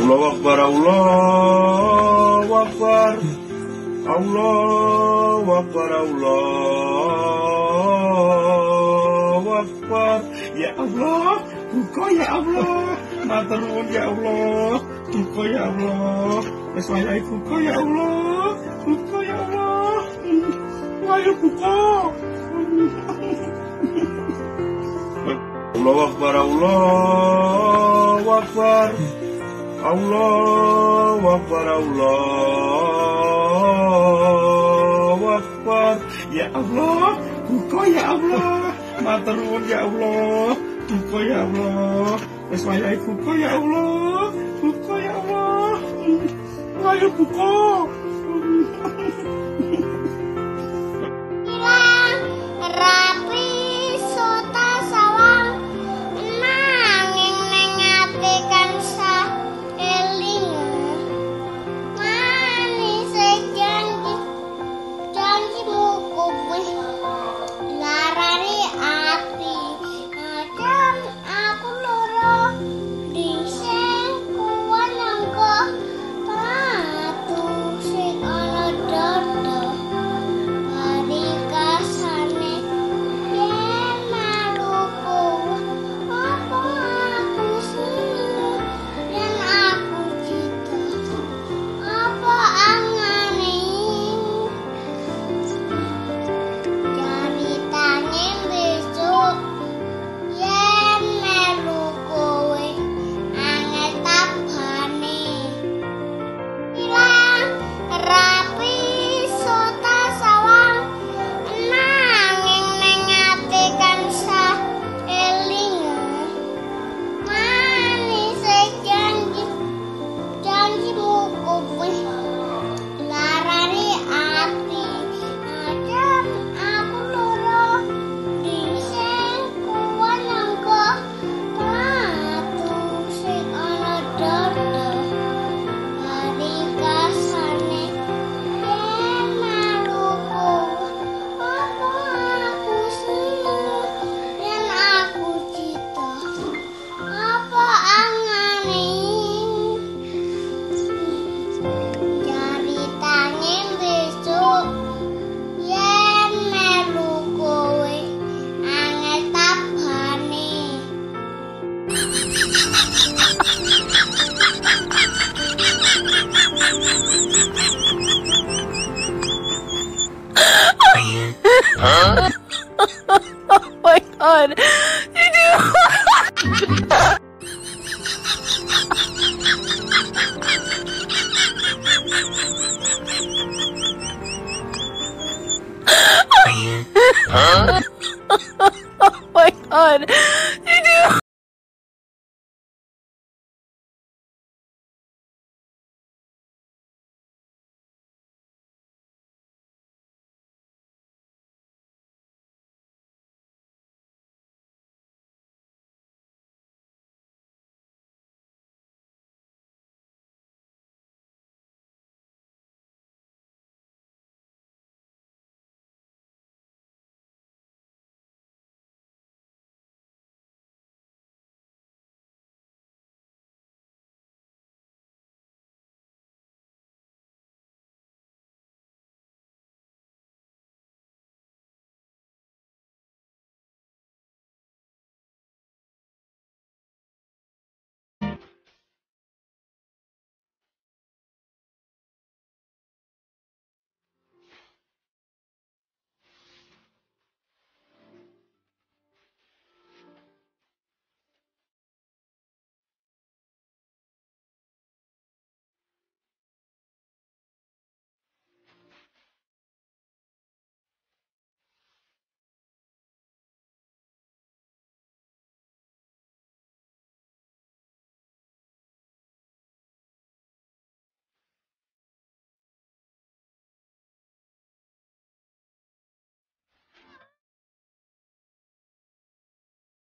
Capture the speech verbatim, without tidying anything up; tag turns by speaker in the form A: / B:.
A: Allahu Akbar, Allahu Akbar, Allahu Akbar, Allahu Akbar. Ya Allah, buka ya Allah, matur nuwun ya Allah, buka ya Allah, wis wayahe buka ya Allah, buka ya Allah, ayo buka. Allahu Akbar, Allahu Akbar, Allahu Akbar, Allahu Akbar. Ya Allah, buka ya Allah, matur nuwun ya Allah, buka ya Allah, wis wayahe buka ya Allah, buka ya Allah, ayo buka.
B: Huh? Oh my god. Did you Huh? Oh my god.